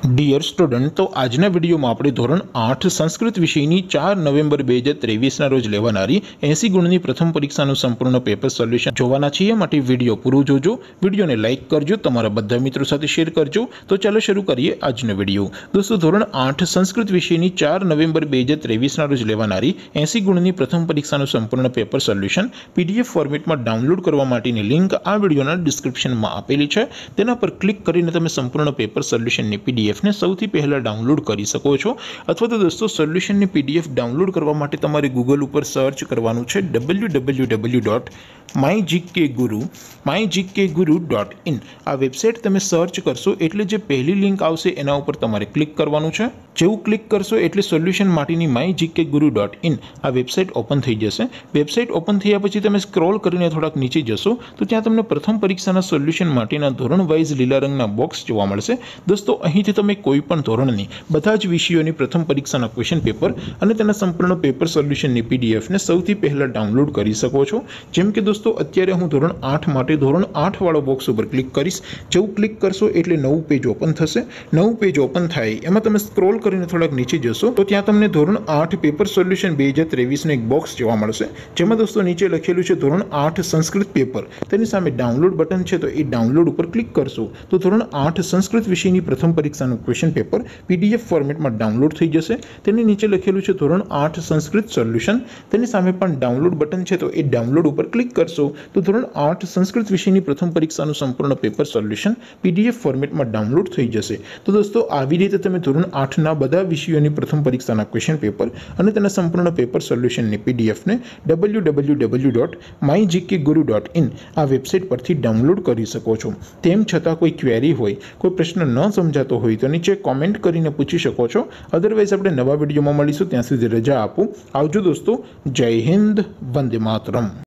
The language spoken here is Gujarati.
डियर स्टूडेंट, तो आजना विडियो में આપણે ધોરણ 8 સંસ્કૃત વિષયની 4 નવેમ્બર 2023 ના રોજ લેવાનારી 80 ગુણની પ્રથમ પરીક્ષાનું સંપૂર્ણ પેપર સોલ્યુશન જોવાના છીએ। માટે વિડિયો પૂરો જોજો, વિડિયોને લાઈક કરજો, તમારા બધા મિત્રો સાથે શેર કરજો। તો ચાલો શરૂ કરીએ આજનો વિડિયો। દોસ્તો, ધોરણ 8 સંસ્કૃત વિષયની 4 નવેમ્બર 2023 ના રોજ લેવાનારી 80 ગુણની પ્રથમ પરીક્ષાનું સંપૂર્ણ પેપર સોલ્યુશન પીડીએફ ફોર્મેટમાં ડાઉનલોડ કરવા માટેની લિંક આ વિડિયોના ડિસ્ક્રિપ્શનમાં આપેલી છે। તેના પર ક્લિક કરીને તમે સંપૂર્ણ પેપર સોલ્યુશનની પીડીએફ ने સૌથી પહેલા ડાઉનલોડ કરી શકો છો। અથવા તો દોસ્તો, સોલ્યુશનની પીડીએફ ડાઉનલોડ કરવા માટે તમારે ગૂગલ ઉપર સર્ચ કરવાનું છે www.mygkguru.in। આ વેબસાઇટ તમે સર્ચ કરશો એટલે જે પહેલી લિંક આવશે એના ઉપર તમારે ક્લિક કરવાનું છે। જેવું ક્લિક કરશો એટલે સોલ્યુશન માટેની mygkguru.in આ વેબસાઇટ ઓપન થઈ જશે। વેબસાઇટ ઓપન થયા પછી તમે સ્ક્રોલ કરીને થોડાક નીચે જશો તો ત્યાં તમને પ્રથમ પરીક્ષાના સોલ્યુશન માટેના ધોરણ વાઇઝ લીલા રંગના બોક્સ જોવા મળશે। દોસ્તો, અહીંથી તમે કોઈપણ ધોરણની બધા જ વિષયોની પ્રથમ પરીક્ષાના ક્વેશ્ચન પેપર અને તેના સંપૂર્ણ પેપર સોલ્યુશનની પીડીએફને સૌથી પહેલા ડાઉનલોડ કરી શકો છો। જેમ કે દોસ્તો, અત્યારે હું ધોરણ 8 માટે ધોરણ 8 વાળો બોક્સ ઉપર ક્લિક કરીશ। જેવું ક્લિક કરશો એટલે નવું પેજ ઓપન થશે। નવું પેજ ઓપન થાય એમાં તમે સ્ક્રોલ કરીને થોડાક નીચે જશો તો ત્યાં તમને ધોરણ 8 પેપર સોલ્યુશન 2023નું એક બોક્સ જોવા મળશે। જેમાં દોસ્તો નીચે લખેલું છે ધોરણ 8 સંસ્કૃત પેપર। તેની સામે ડાઉનલોડ બટન છે, તો એ ડાઉનલોડ ઉપર ક્લિક કરશો તો ધોરણ 8 સંસ્કૃત વિષયની પ્રથમ પરીક્ષાનું ક્વેશ્ચન પેપર પીડીએફ ફોર્મેટમાં ડાઉનલોડ થઈ જશે। તેની નીચે લખેલું છે ધોરણ 8 સંસ્કૃત સોલ્યુશન। તેની સામે પણ ડાઉનલોડ બટન છે, તો એ ડાઉનલોડ ઉપર ક્લિક કરશો તો ધોરણ 8 સંસ્કૃત વિષયની પ્રથમ પરીક્ષાનું સંપૂર્ણ પેપર સોલ્યુશન પીડીએફ ફોર્મેટમાં ડાઉનલોડ થઈ જશે। તો દોસ્તો, આવી રીતે તમે ધોરણ 8ના બધા વિષયોની પ્રથમ પરીક્ષાના ક્વેશ્ચન પેપર અને તેના સંપૂર્ણ પેપર સોલ્યુશનની પીડીએફને www.mygkguru.in આ વેબસાઇટ પરથી ડાઉનલોડ કરી શકો છો। તેમ છતાં કોઈ ક્વેરી હોય, કોઈ પ્રશ્ન ન સમજાતો હોય તો નીચે કોમેન્ટ કરીને પૂછી શકો છો। અધરવાઇઝ આપણે નવા વિડીયોમાં મળીશું, ત્યાં સુધી રજા આપો। આવજો દોસ્તો, જય હિન્દ, વંદે માતરમ।